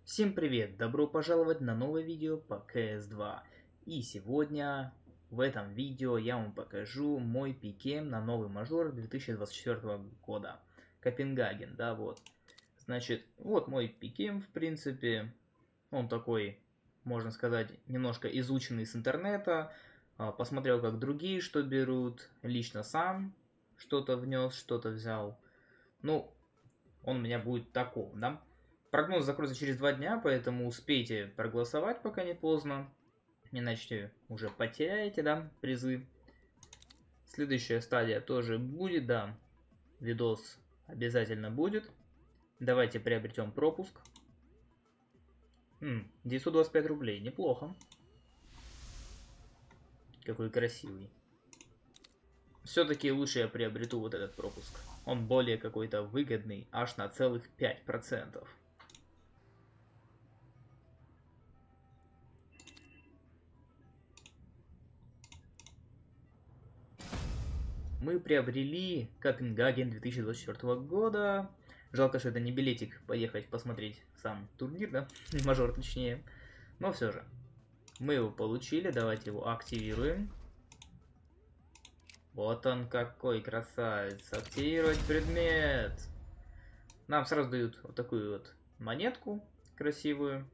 Всем привет! Добро пожаловать на новое видео по CS2. И сегодня в этом видео я вам покажу мой пикем на новый мажор 2024 года. Копенгаген, да, вот. Значит, вот мой пикем, в принципе. Он такой, можно сказать, немножко изученный с интернета. Посмотрел, как другие что берут. Лично сам что-то внес, что-то взял. Ну, он у меня будет таков, да. Прогноз закроется через 2 дня, поэтому успейте проголосовать, пока не поздно. Иначе уже потеряете, да, призы. Следующая стадия тоже будет, да. Видос обязательно будет. Давайте приобретем пропуск. 925 рублей, неплохо. Какой красивый. Все-таки лучше я приобрету вот этот пропуск. Он более какой-то выгодный, аж на целых 5%. Мы приобрели Копенгаген 2024 года. Жалко, что это не билетик поехать посмотреть сам турнир, да? Мажор точнее. Но все же. Мы его получили, давайте его активируем. Вот он какой красавец. Активировать предмет. Нам сразу дают вот такую вот монетку красивую.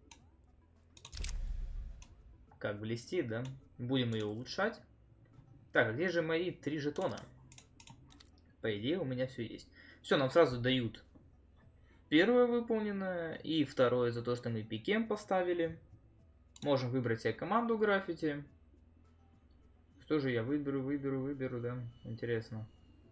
Как блестит, да? Будем ее улучшать. Так, а где же мои 3 жетона? По идее, у меня все есть. Все, нам сразу дают первое выполненное и второе за то, что мы пикем поставили. Можем выбрать себе команду граффити. Что же я выберу, да? Интересно.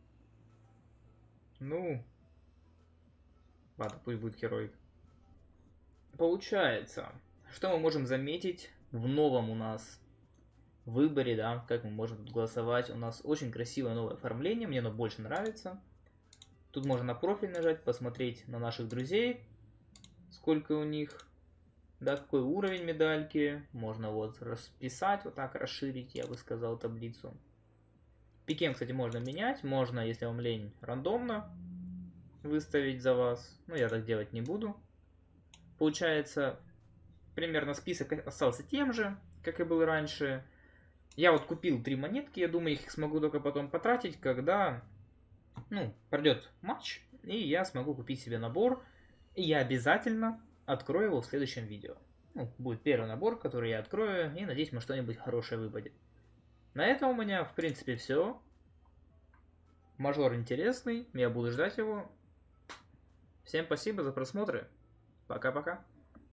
Ну, ладно, пусть будет герой. Получается, что мы можем заметить в новом у нас выборе, да, как мы можем тут голосовать. У нас очень красивое новое оформление, мне оно больше нравится. Тут можно на профиль нажать, посмотреть на наших друзей, сколько у них, да, какой уровень медальки. Можно вот расписать, вот так расширить, я бы сказал, таблицу. Пикем, кстати, можно менять, можно, если вам лень, рандомно выставить за вас. Но я так делать не буду. Получается, примерно список остался тем же, как и был раньше. Я вот купил 3 монетки, я думаю, их смогу только потом потратить, когда, ну, пройдет матч, и я смогу купить себе набор, и я обязательно открою его в следующем видео. Ну, будет первый набор, который я открою, и надеюсь, мне что-нибудь хорошее выпадет. На этом у меня, в принципе, все. Мажор интересный, я буду ждать его. Всем спасибо за просмотр. Пока-пока.